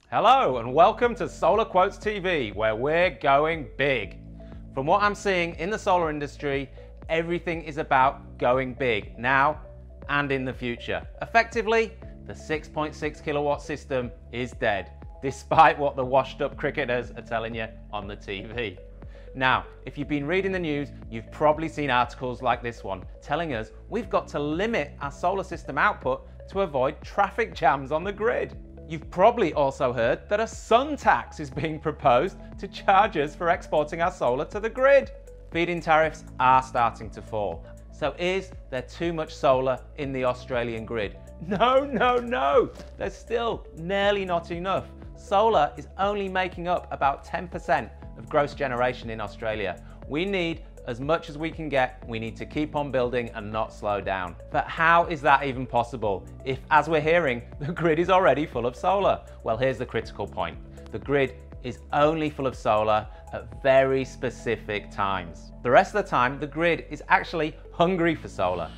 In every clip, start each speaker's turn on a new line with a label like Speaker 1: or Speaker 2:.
Speaker 1: Hello and welcome to SolarQuotes TV, where we're going big. From what I'm seeing in the solar industry, everything is about going big now and in the future. Effectively, the 6.6 kilowatt system is dead, despite what the washed up cricketers are telling you on the TV. Now, if you've been reading the news, you've probably seen articles like this one telling us we've got to limit our solar system output to avoid traffic jams on the grid. You've probably also heard that a sun tax is being proposed to charge us for exporting our solar to the grid. Feed-in tariffs are starting to fall. So is there too much solar in the Australian grid? No. There's still nearly not enough. Solar is only making up about 10% of gross generation in Australia. We need as much as we can get. We need to keep on building and not slow down. But how is that even possible if, as we're hearing, the grid is already full of solar? Well, here's the critical point. The grid is only full of solar at very specific times. The rest of the time, the grid is actually hungry for solar.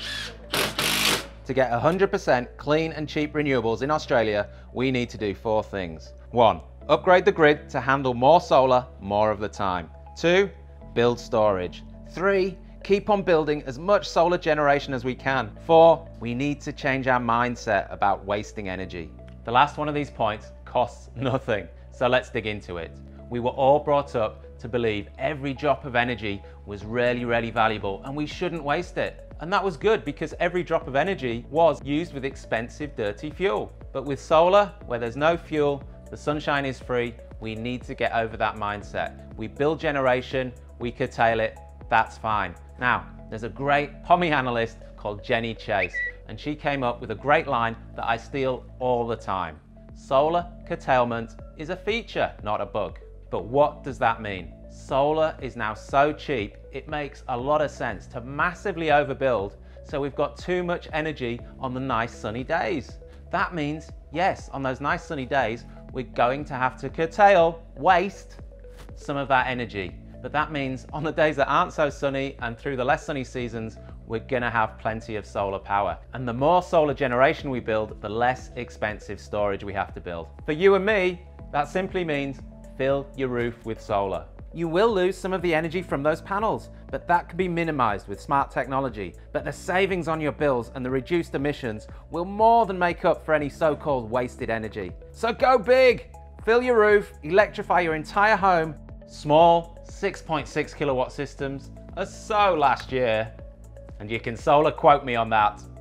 Speaker 1: To get 100% clean and cheap renewables in Australia, we need to do 4 things. 1. Upgrade the grid to handle more solar more of the time. 2. Build storage. 3. Keep on building as much solar generation as we can. 4. We need to change our mindset about wasting energy. The last one of these points costs nothing, so let's dig into it. We were all brought up to believe every drop of energy was really valuable and we shouldn't waste it. And that was good because every drop of energy was used with expensive, dirty fuel. But with solar, where there's no fuel, the sunshine is free, we need to get over that mindset. We build generation, we curtail it, that's fine. Now, there's a great POMI analyst called Jenny Chase, and she came up with a great line that I steal all the time. Solar curtailment is a feature, not a bug. But what does that mean? Solar is now so cheap, it makes a lot of sense to massively overbuild, so we've got too much energy on the nice sunny days. That means, yes, on those nice sunny days, we're going to have to curtail, waste some of that energy. But that means on the days that aren't so sunny and through the less sunny seasons, we're gonna have plenty of solar power. And the more solar generation we build, the less expensive storage we have to build. For you and me, that simply means fill your roof with solar. You will lose some of the energy from those panels, but that can be minimized with smart technology. But the savings on your bills and the reduced emissions will more than make up for any so-called wasted energy. So go big! Fill your roof, electrify your entire home. Small 6.6 kilowatt systems are so last year, and you can solar quote me on that.